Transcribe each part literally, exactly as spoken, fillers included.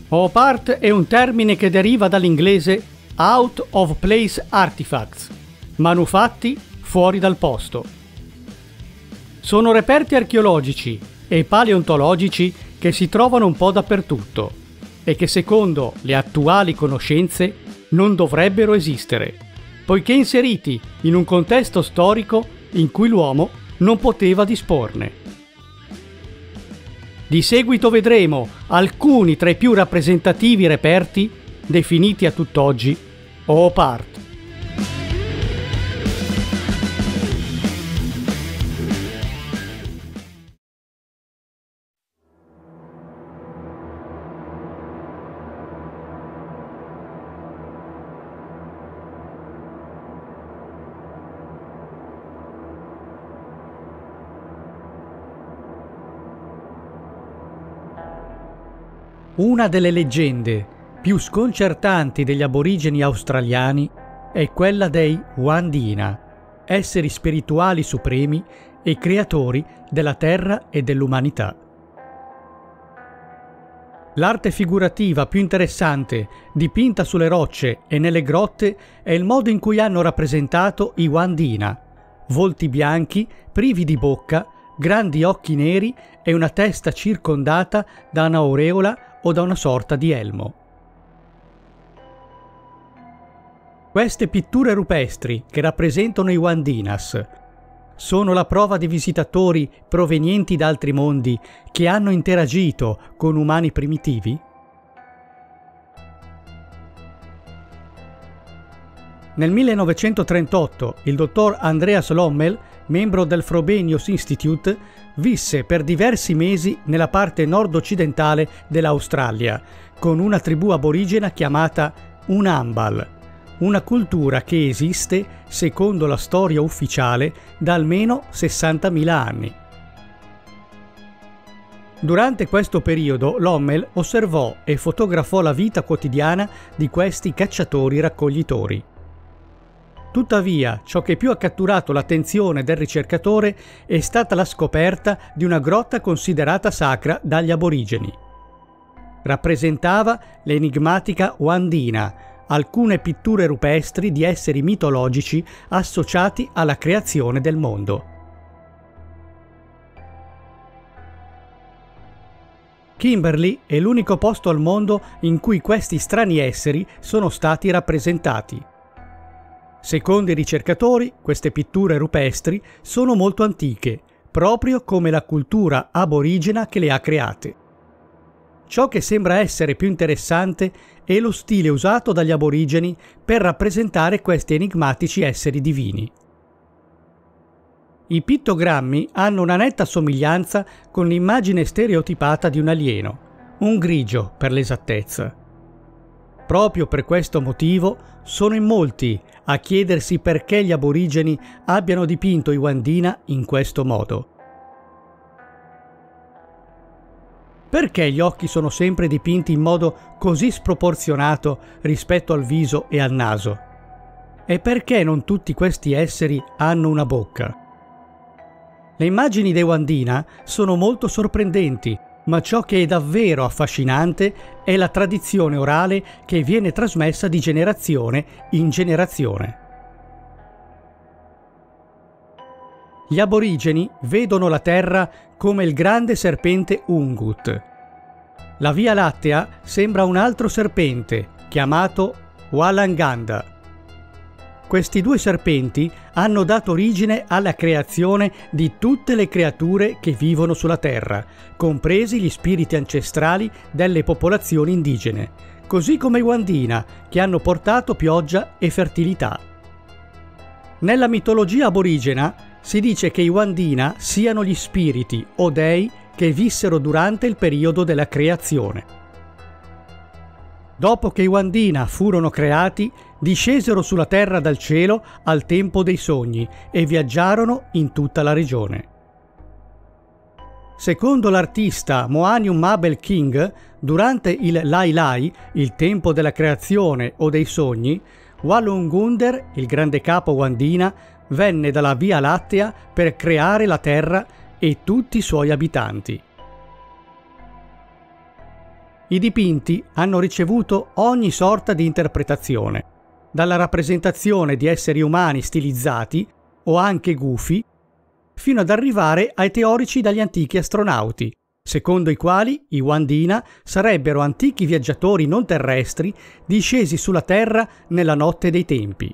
Opart è un termine che deriva dall'inglese out of place artifacts, manufatti fuori dal posto. Sono reperti archeologici e paleontologici che si trovano un po' dappertutto e che secondo le attuali conoscenze non dovrebbero esistere, poiché inseriti in un contesto storico in cui l'uomo non poteva disporne. Di seguito vedremo alcuni tra i più rappresentativi reperti definiti a tutt'oggi Opart. Una delle leggende più sconcertanti degli aborigeni australiani è quella dei Wandina, esseri spirituali supremi e creatori della terra e dell'umanità. L'arte figurativa più interessante dipinta sulle rocce e nelle grotte è il modo in cui hanno rappresentato i Wandina, volti bianchi, privi di bocca, grandi occhi neri e una testa circondata da un'aureola o da una sorta di elmo. Queste pitture rupestri, che rappresentano i Wandinas, sono la prova di visitatori provenienti da altri mondi che hanno interagito con umani primitivi? Nel millenovecentotrentotto il dottor Andreas Lommel, membro del Frobenius Institute, visse per diversi mesi nella parte nord-occidentale dell'Australia con una tribù aborigena chiamata Unambal, una cultura che esiste, secondo la storia ufficiale, da almeno sessantamila anni. Durante questo periodo Lommel osservò e fotografò la vita quotidiana di questi cacciatori-raccoglitori. Tuttavia, ciò che più ha catturato l'attenzione del ricercatore è stata la scoperta di una grotta considerata sacra dagli aborigeni. Rappresentava l'enigmatica Wandina, alcune pitture rupestri di esseri mitologici associati alla creazione del mondo. Kimberley è l'unico posto al mondo in cui questi strani esseri sono stati rappresentati. Secondo i ricercatori, queste pitture rupestri sono molto antiche, proprio come la cultura aborigena che le ha create. Ciò che sembra essere più interessante è lo stile usato dagli aborigeni per rappresentare questi enigmatici esseri divini. I pittogrammi hanno una netta somiglianza con l'immagine stereotipata di un alieno, un grigio per l'esattezza. Proprio per questo motivo sono in molti a chiedersi perché gli aborigeni abbiano dipinto i Wandina in questo modo. Perché gli occhi sono sempre dipinti in modo così sproporzionato rispetto al viso e al naso? E perché non tutti questi esseri hanno una bocca? Le immagini dei Wandina sono molto sorprendenti, ma ciò che è davvero affascinante è la tradizione orale che viene trasmessa di generazione in generazione. Gli aborigeni vedono la Terra come il grande serpente Ungut. La Via Lattea sembra un altro serpente, chiamato Walanganda. Questi due serpenti hanno dato origine alla creazione di tutte le creature che vivono sulla Terra, compresi gli spiriti ancestrali delle popolazioni indigene, così come i Wandina, che hanno portato pioggia e fertilità. Nella mitologia aborigena si dice che i Wandina siano gli spiriti o dei che vissero durante il periodo della creazione. Dopo che i Wandina furono creati, discesero sulla terra dal cielo al tempo dei sogni e viaggiarono in tutta la regione. Secondo l'artista Moanium Mabel King, durante il Lai Lai, il tempo della creazione o dei sogni, Walungunder, il grande capo Wandina, venne dalla Via Lattea per creare la terra e tutti i suoi abitanti. I dipinti hanno ricevuto ogni sorta di interpretazione, dalla rappresentazione di esseri umani stilizzati o anche gufi, fino ad arrivare ai teorici dagli antichi astronauti, secondo i quali i Wandina sarebbero antichi viaggiatori non terrestri discesi sulla Terra nella notte dei tempi.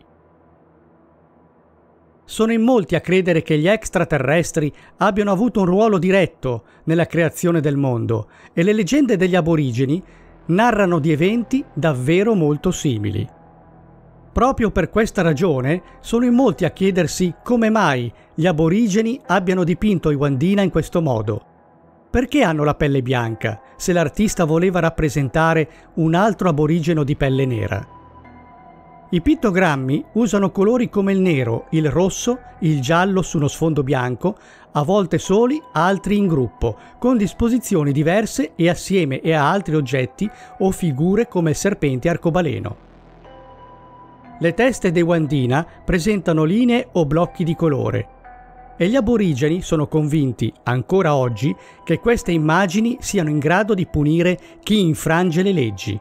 Sono in molti a credere che gli extraterrestri abbiano avuto un ruolo diretto nella creazione del mondo e le leggende degli aborigeni narrano di eventi davvero molto simili. Proprio per questa ragione sono in molti a chiedersi come mai gli aborigeni abbiano dipinto i Wandina in questo modo. Perché hanno la pelle bianca se l'artista voleva rappresentare un altro aborigeno di pelle nera? I pittogrammi usano colori come il nero, il rosso, il giallo su uno sfondo bianco, a volte soli, altri in gruppo, con disposizioni diverse e assieme e a altri oggetti o figure come il serpente arcobaleno. Le teste dei Wandina presentano linee o blocchi di colore e gli aborigeni sono convinti, ancora oggi, che queste immagini siano in grado di punire chi infrange le leggi.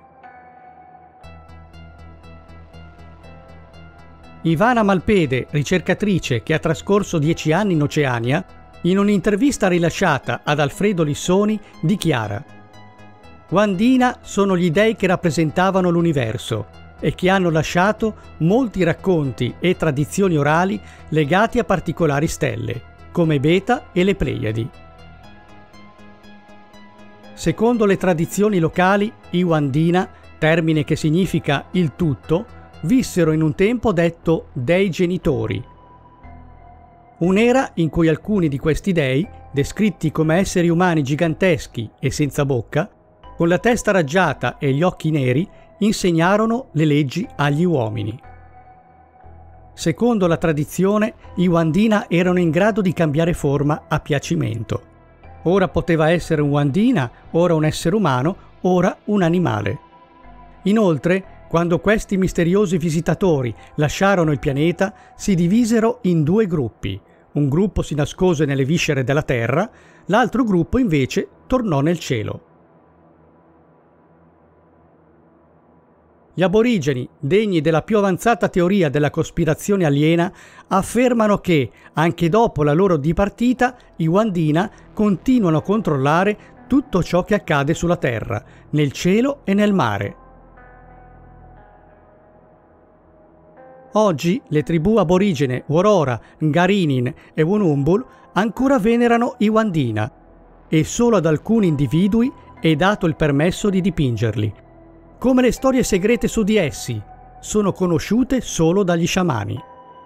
Ivana Malpede, ricercatrice che ha trascorso dieci anni in Oceania, in un'intervista rilasciata ad Alfredo Lissoni dichiara: Wandina sono gli dei che rappresentavano l'universo e che hanno lasciato molti racconti e tradizioni orali legati a particolari stelle, come Beta e le Pleiadi. Secondo le tradizioni locali, i Wandina, termine che significa il tutto, vissero in un tempo detto dei genitori. Un'era in cui alcuni di questi dei, descritti come esseri umani giganteschi e senza bocca, con la testa raggiata e gli occhi neri, insegnarono le leggi agli uomini. Secondo la tradizione, i Wandina erano in grado di cambiare forma a piacimento. Ora poteva essere un Wandina, ora un essere umano, ora un animale. Inoltre, quando questi misteriosi visitatori lasciarono il pianeta, si divisero in due gruppi. Un gruppo si nascose nelle viscere della Terra, l'altro gruppo invece tornò nel cielo. Gli aborigeni, degni della più avanzata teoria della cospirazione aliena, affermano che, anche dopo la loro dipartita, i Wandina continuano a controllare tutto ciò che accade sulla Terra, nel cielo e nel mare. Oggi le tribù aborigene Worora, Ngarinin e Wunumbul ancora venerano i Wandina e solo ad alcuni individui è dato il permesso di dipingerli. Come le storie segrete su di essi, sono conosciute solo dagli sciamani.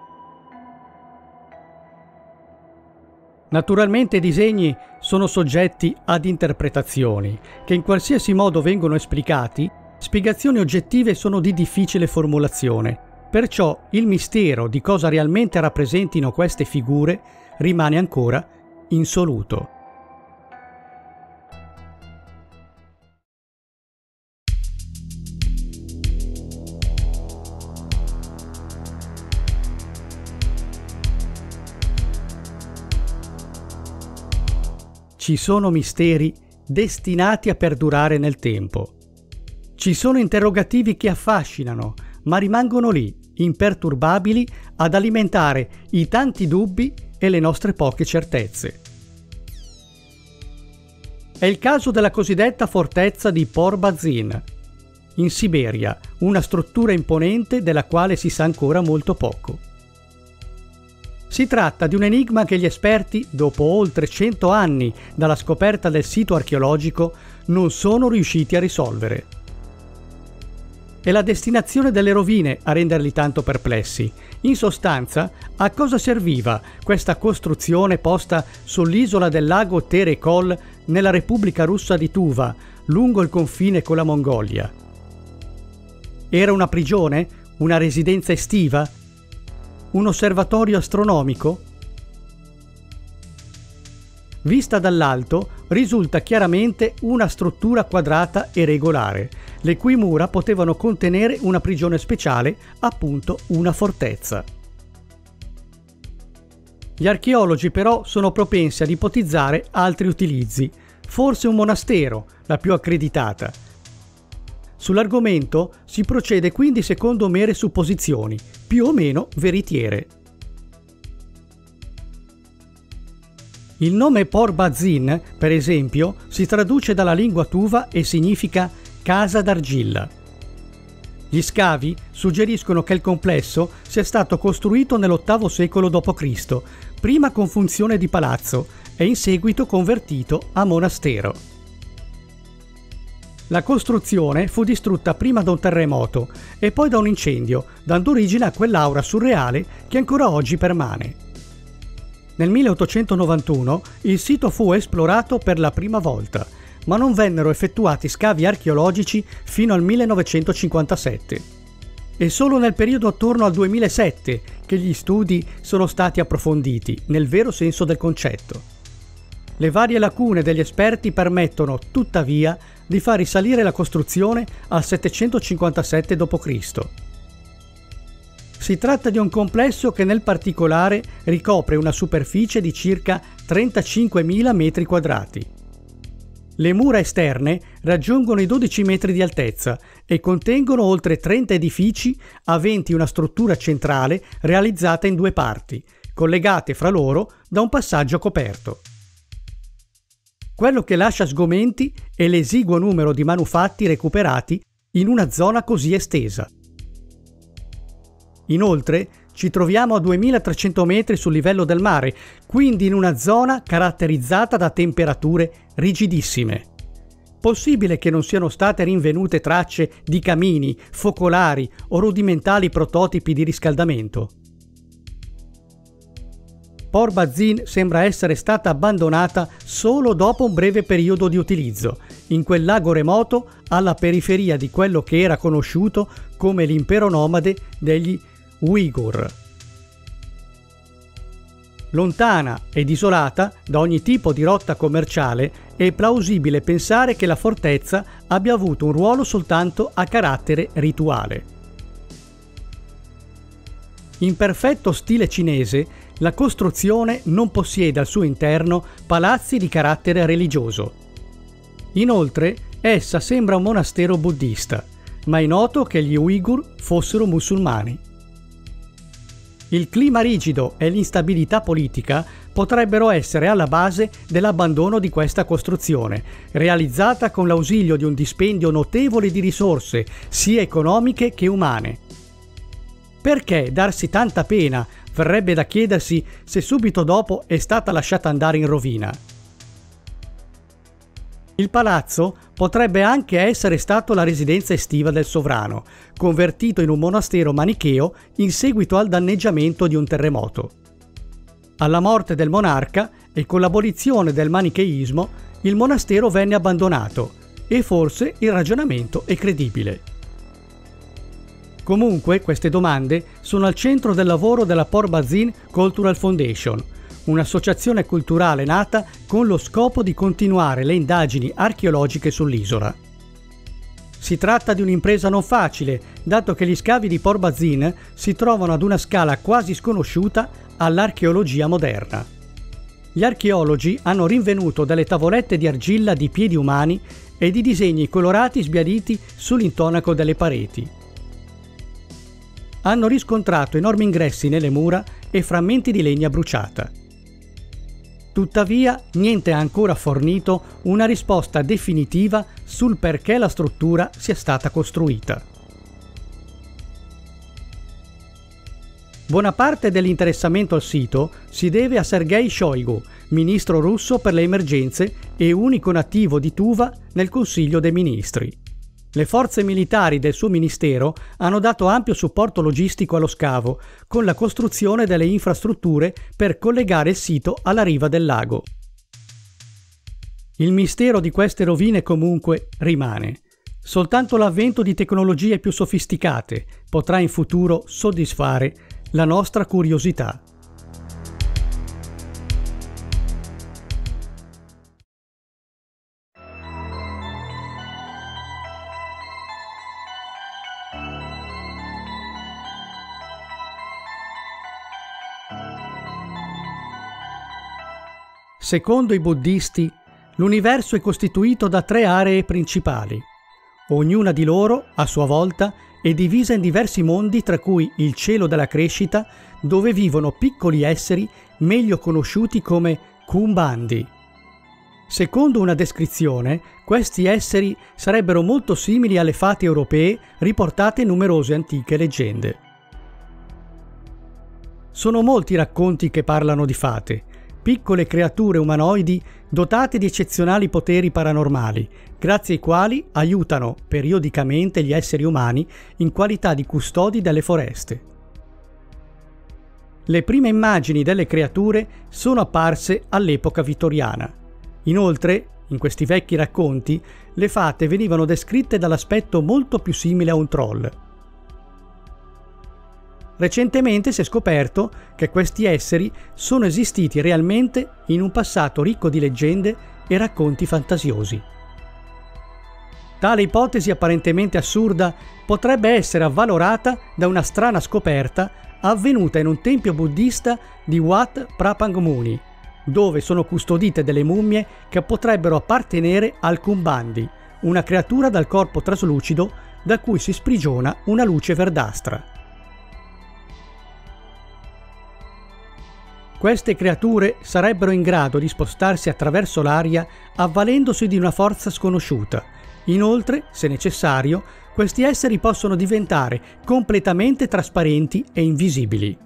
Naturalmente i disegni sono soggetti ad interpretazioni, che in qualsiasi modo vengono esplicati, spiegazioni oggettive sono di difficile formulazione. Perciò il mistero di cosa realmente rappresentino queste figure rimane ancora insoluto. Ci sono misteri destinati a perdurare nel tempo. Ci sono interrogativi che affascinano, ma rimangono lì, imperturbabili, ad alimentare i tanti dubbi e le nostre poche certezze. È il caso della cosiddetta fortezza di Por-Bazin, in Siberia, una struttura imponente della quale si sa ancora molto poco. Si tratta di un enigma che gli esperti, dopo oltre cento anni dalla scoperta del sito archeologico, non sono riusciti a risolvere. È la destinazione delle rovine a renderli tanto perplessi. In sostanza, a cosa serviva questa costruzione posta sull'isola del lago Terekol nella Repubblica Russa di Tuva, lungo il confine con la Mongolia? Era una prigione? Una residenza estiva? Un osservatorio astronomico? Vista dall'alto, risulta chiaramente una struttura quadrata e regolare, le cui mura potevano contenere una prigione speciale, appunto una fortezza. Gli archeologi però sono propensi ad ipotizzare altri utilizzi, forse un monastero, la più accreditata, Sull'argomento si procede quindi secondo mere supposizioni, più o meno veritiere. Il nome Por-Bazin, per esempio, si traduce dalla lingua tuva e significa casa d'argilla. Gli scavi suggeriscono che il complesso sia stato costruito nell'ottavo secolo dopo Cristo, prima con funzione di palazzo e in seguito convertito a monastero. La costruzione fu distrutta prima da un terremoto e poi da un incendio, dando origine a quell'aura surreale che ancora oggi permane. Nel milleottocentonovantuno il sito fu esplorato per la prima volta, ma non vennero effettuati scavi archeologici fino al millenovecentocinquantasette. È solo nel periodo attorno al duemilasette che gli studi sono stati approfonditi, nel vero senso del concetto. Le varie lacune degli esperti permettono, tuttavia, di far risalire la costruzione al settecentocinquantasette dopo Cristo. Si tratta di un complesso che nel particolare ricopre una superficie di circa trentacinquemila metri quadrati. Le mura esterne raggiungono i dodici metri di altezza e contengono oltre trenta edifici aventi una struttura centrale realizzata in due parti, collegate fra loro da un passaggio coperto. Quello che lascia sgomenti è l'esiguo numero di manufatti recuperati in una zona così estesa. Inoltre ci troviamo a duemilatrecento metri sul livello del mare, quindi in una zona caratterizzata da temperature rigidissime. Possibile che non siano state rinvenute tracce di camini, focolari o rudimentali prototipi di riscaldamento? Por-Bazin sembra essere stata abbandonata solo dopo un breve periodo di utilizzo, in quel lago remoto alla periferia di quello che era conosciuto come l'impero nomade degli Uighur. Lontana ed isolata da ogni tipo di rotta commerciale, è plausibile pensare che la fortezza abbia avuto un ruolo soltanto a carattere rituale. In perfetto stile cinese, la costruzione non possiede al suo interno palazzi di carattere religioso. Inoltre, essa sembra un monastero buddista, ma è noto che gli Uighur fossero musulmani. Il clima rigido e l'instabilità politica potrebbero essere alla base dell'abbandono di questa costruzione, realizzata con l'ausilio di un dispendio notevole di risorse, sia economiche che umane. Perché darsi tanta pena? Verrebbe da chiedersi se subito dopo è stata lasciata andare in rovina. Il palazzo potrebbe anche essere stato la residenza estiva del sovrano, convertito in un monastero manicheo in seguito al danneggiamento di un terremoto. Alla morte del monarca e con l'abolizione del manicheismo, il monastero venne abbandonato e forse il ragionamento è credibile. Comunque, queste domande sono al centro del lavoro della Por-Bazin Cultural Foundation, un'associazione culturale nata con lo scopo di continuare le indagini archeologiche sull'isola. Si tratta di un'impresa non facile, dato che gli scavi di Por-Bazin si trovano ad una scala quasi sconosciuta all'archeologia moderna. Gli archeologi hanno rinvenuto delle tavolette di argilla di piedi umani e di disegni colorati sbiaditi sull'intonaco delle pareti. Hanno riscontrato enormi ingressi nelle mura e frammenti di legna bruciata. Tuttavia, niente ha ancora fornito una risposta definitiva sul perché la struttura sia stata costruita. Buona parte dell'interessamento al sito si deve a Sergei Shoigu, ministro russo per le emergenze e unico nativo di Tuva nel Consiglio dei Ministri. Le forze militari del suo ministero hanno dato ampio supporto logistico allo scavo, con la costruzione delle infrastrutture per collegare il sito alla riva del lago. Il mistero di queste rovine comunque rimane. Soltanto l'avvento di tecnologie più sofisticate potrà in futuro soddisfare la nostra curiosità. Secondo i buddisti, l'universo è costituito da tre aree principali: Ognuna di loro, a sua volta, è divisa in diversi mondi, tra cui il cielo della crescita, dove vivono piccoli esseri meglio conosciuti come Kumbandi. Secondo una descrizione, questi esseri sarebbero molto simili alle fate europee riportate in numerose antiche leggende. Sono molti i racconti che parlano di fate, piccole creature umanoidi dotate di eccezionali poteri paranormali, grazie ai quali aiutano periodicamente gli esseri umani in qualità di custodi delle foreste. Le prime immagini delle creature sono apparse all'epoca vittoriana. Inoltre, in questi vecchi racconti, le fate venivano descritte dall'aspetto molto più simile a un troll. Recentemente si è scoperto che questi esseri sono esistiti realmente in un passato ricco di leggende e racconti fantasiosi. Tale ipotesi apparentemente assurda potrebbe essere avvalorata da una strana scoperta avvenuta in un tempio buddista di Wat Prapang Muni, dove sono custodite delle mummie che potrebbero appartenere al Kumbandi, una creatura dal corpo traslucido da cui si sprigiona una luce verdastra. Queste creature sarebbero in grado di spostarsi attraverso l'aria avvalendosi di una forza sconosciuta. Inoltre, se necessario, questi esseri possono diventare completamente trasparenti e invisibili.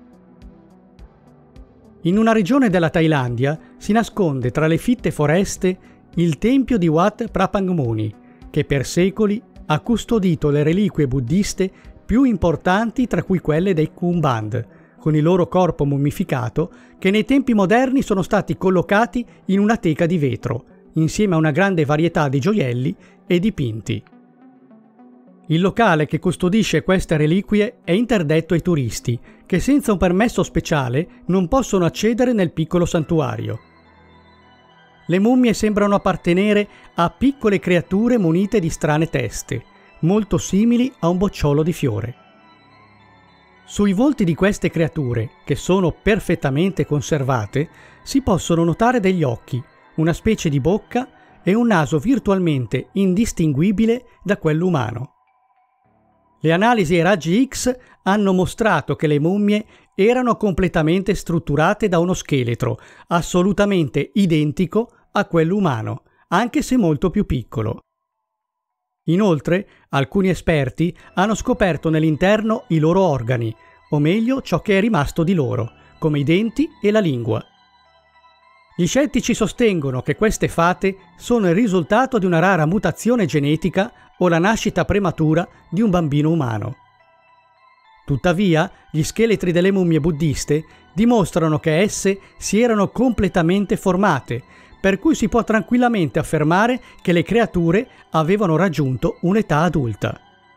In una regione della Thailandia si nasconde tra le fitte foreste il tempio di Wat Prapang Muni, che per secoli ha custodito le reliquie buddiste più importanti, tra cui quelle dei Kumband, con il loro corpo mummificato, che nei tempi moderni sono stati collocati in una teca di vetro, insieme a una grande varietà di gioielli e dipinti. Il locale che custodisce queste reliquie è interdetto ai turisti, che senza un permesso speciale non possono accedere nel piccolo santuario. Le mummie sembrano appartenere a piccole creature munite di strane teste, molto simili a un bocciolo di fiore. Sui volti di queste creature, che sono perfettamente conservate, si possono notare degli occhi, una specie di bocca e un naso virtualmente indistinguibile da quello umano. Le analisi ai raggi X hanno mostrato che le mummie erano completamente strutturate da uno scheletro assolutamente identico a quello umano, anche se molto più piccolo. Inoltre, alcuni esperti hanno scoperto nell'interno i loro organi, o meglio ciò che è rimasto di loro, come i denti e la lingua. Gli scettici sostengono che queste fate sono il risultato di una rara mutazione genetica o la nascita prematura di un bambino umano. Tuttavia, gli scheletri delle mummie buddiste dimostrano che esse si erano completamente formate, per cui si può tranquillamente affermare che le creature avevano raggiunto un'età adulta.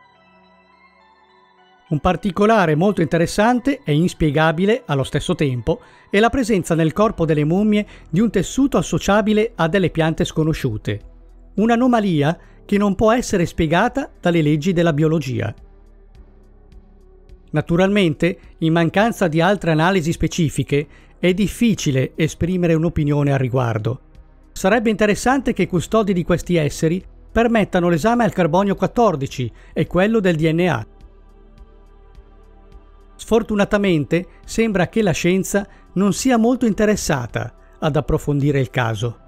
Un particolare molto interessante e inspiegabile allo stesso tempo è la presenza nel corpo delle mummie di un tessuto associabile a delle piante sconosciute, un'anomalia che non può essere spiegata dalle leggi della biologia. Naturalmente, in mancanza di altre analisi specifiche, è difficile esprimere un'opinione al riguardo. Sarebbe interessante che i custodi di questi esseri permettano l'esame al carbonio quattordici e quello del D N A. Sfortunatamente, sembra che la scienza non sia molto interessata ad approfondire il caso.